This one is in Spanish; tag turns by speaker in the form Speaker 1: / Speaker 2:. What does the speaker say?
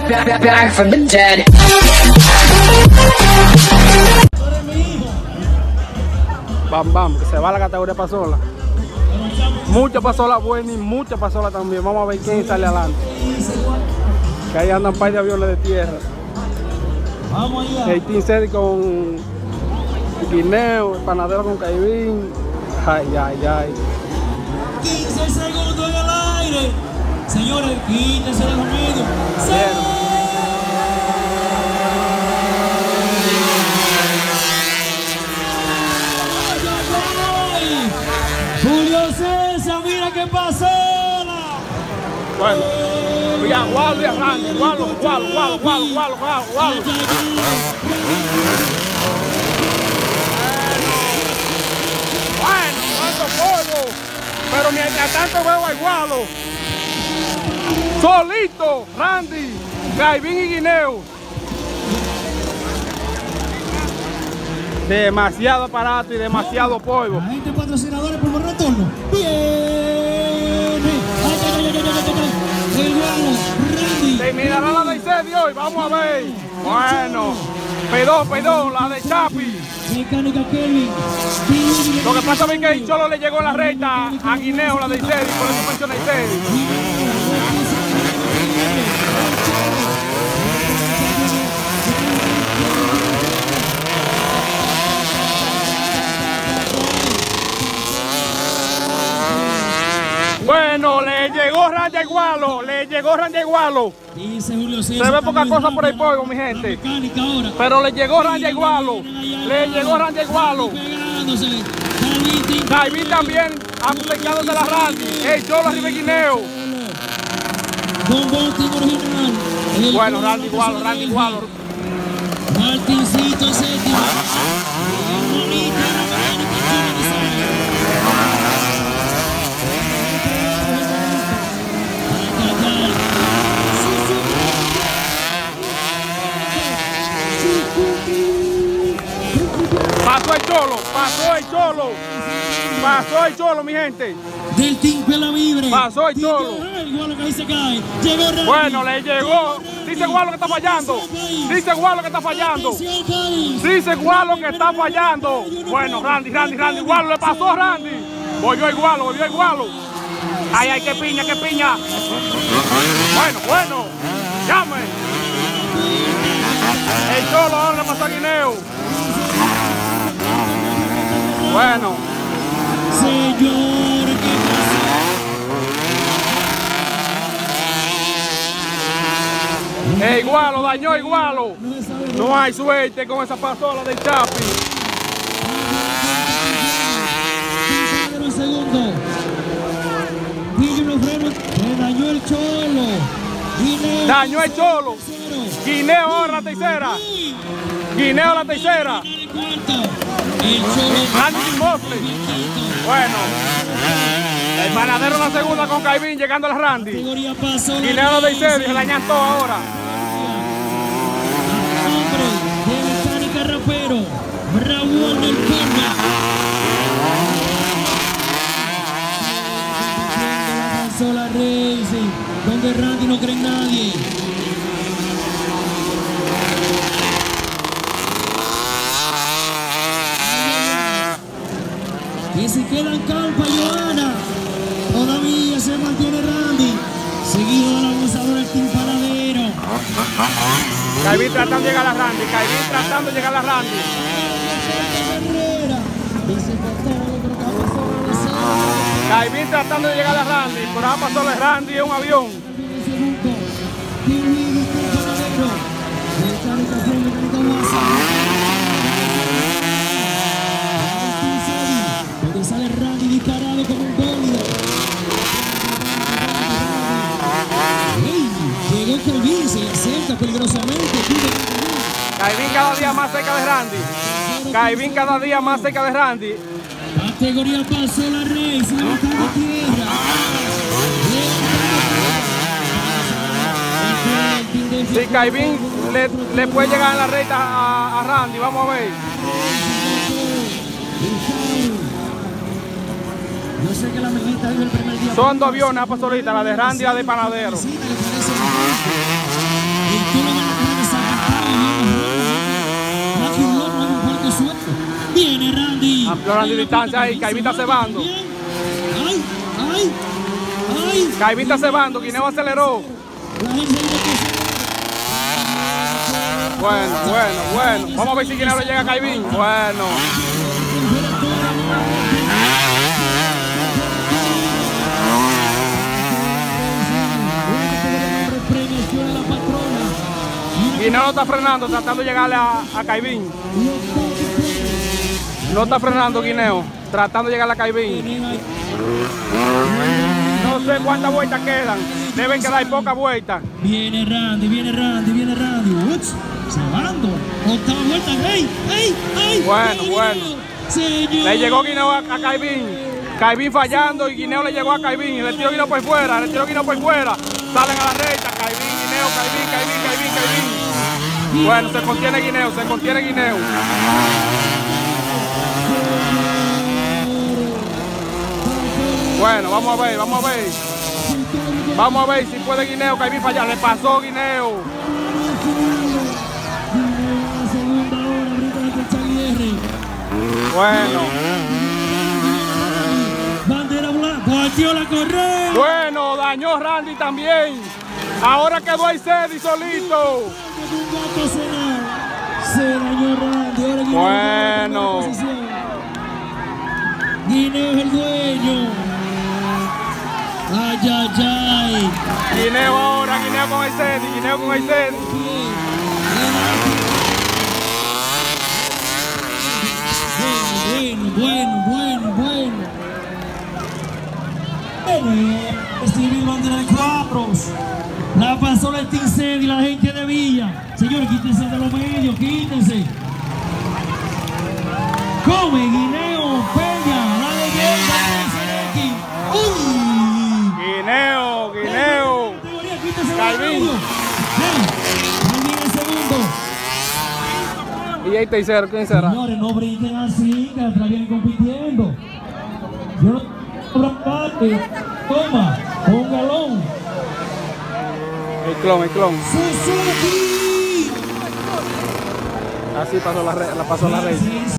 Speaker 1: back from the dead.
Speaker 2: Bam Bam, que se va a la categoría pasola. Muchas pasolas buenas y muchas pasolas también. Vamos a ver quién sale adelante. Que ahí andan un par de aviones de tierra. El Team Cedi con Guineo, el Panadero con Caibín. Ay, ay, ay.
Speaker 3: 15 segundos en el aire. Señores, quítense de los medios. Julio César, mira qué pasó.
Speaker 2: Bueno, ya Gualo y arranque. Gualo. Bueno, cuánto polvo. Pero mientras tanto veo a Gualo. Solito, Randy, Caibín y Guineo. Demasiado aparato y demasiado polvo.
Speaker 3: Agente patrocinadores por retorno. Viene. El Gualo, Randy.
Speaker 2: Terminará la de Cedi hoy, vamos a ver. Bueno, pedón, la de Chapi.
Speaker 3: Mecánica Kelvin.
Speaker 2: Lo que pasa es que el Cholo le llegó en la recta a Guineo, la de Cedi, por eso menciona Cedi. Bueno, le llegó Randy Gualo,
Speaker 3: Dice Julio César.
Speaker 2: Se ve poca cosa por el polvo, mi gente. Pero le llegó Randy Gualo. Caibín también aplicándose la Randy. El Cholo arriba de Guineo. Bueno, Randy Gualo.
Speaker 3: Martincito séptimo.
Speaker 2: Pasó el Cholo, mi gente.
Speaker 3: Del Team Pela Libre.
Speaker 2: Pasó el Cholo.
Speaker 3: Gualo que ahí se cae.
Speaker 2: Bueno, le llegó. Dice Gualo que está fallando. Bueno, Randy. Gualo le pasó a Randy. Volvió el Gualo. Ay, qué piña. Bueno. Llame. El Cholo ahora le pasó a Guineo. Bueno.
Speaker 3: Señor, ¿qué
Speaker 2: pasó? El Gualo, dañó el Gualo. No hay suerte con esa pasola del Chapi.
Speaker 3: Un segundo. Dañó el Cholo.
Speaker 2: Dañó el Cholo. Guineo ahora la tercera.
Speaker 3: El Cholo.
Speaker 2: Randy Mosley. Bueno. El Panadero en la segunda con Caibín llegando al Randy. Guineo la tercera y se la añantó ahora.
Speaker 3: Hombre de Mecánica Rapero. Raúl del Pena. Sola Racing, donde Randy no cree en nadie. Y si quedan Calpa y Joana, todavía se mantiene Randy, seguido del abusador el Team Panadero.
Speaker 2: Caibín tratando de llegar a Randy. Caibín tratando de llegar a Randy. Por ahora pasó el Randy en un avión.
Speaker 3: Donde sale Randy disparado como un bólido. Llegó Caibín, se le acerca peligrosamente.
Speaker 2: Caibín cada día más cerca de Randy.
Speaker 3: Categoría pasó la Rey, se levanta la tierra.
Speaker 2: Si Caibín le puede llegar en la recta a Randy, vamos a ver.
Speaker 3: Yo sé que la mejita vive el primer día.
Speaker 2: Son dos aviones, pastorita, la de Randy y la de Panadero.
Speaker 3: Y Viene Randy.
Speaker 2: Amplió Randy distancia ahí. Caibita cebando.
Speaker 3: Ay, ay, ay.
Speaker 2: Caibita cebando. Guineo aceleró.
Speaker 3: La gente dice que
Speaker 2: Bueno. Vamos a ver si Guineo le llega a Caibín. Bueno. Guineo no está frenando, tratando de llegarle a Caibín. No está frenando Guineo, tratando de llegarle a Caibín. No sé cuántas vueltas quedan. Deben quedar pocas vueltas.
Speaker 3: Viene Randy. Ups, cebando. Octava vuelta. ¡Ey!
Speaker 2: Bueno.
Speaker 3: Señor.
Speaker 2: Le llegó Guineo a Caibín. Caibín fallando y Guineo le llegó a Caibín. Le tiró Guineo por fuera. Salen a la recta. Caibín, Guineo. Bueno, se contiene Guineo. Bueno, vamos a ver si puede Guineo. Caibín fallar. Le pasó Guineo. Bueno.
Speaker 3: Bandera blanca. Partió la correa.
Speaker 2: Bueno, dañó Randy también. Ahora quedó ahí Cedi solito.
Speaker 3: Se dañó Randy. Ahora
Speaker 2: Bueno.
Speaker 3: Guineo es el dueño. Ay.
Speaker 2: Guineo ahora, Guineo con el Cedi.
Speaker 3: Bueno. Recibir bandera de cuadros. La pasó el Team Cedi y la gente de Villa. Señores, quítense de los medios, quítense. Come Guineo Peña, la leyenda de SX. ¡Uy!
Speaker 2: Guineo. Caibín.
Speaker 3: Caibín en segundo.
Speaker 2: Y ahí tercero, ¿quién será?
Speaker 3: Señores, no brinquen así, que atrás vienen compitiendo. Yo no parte. Toma, un galón.
Speaker 2: El clon.
Speaker 3: Suzuki.
Speaker 2: Así pasó la red.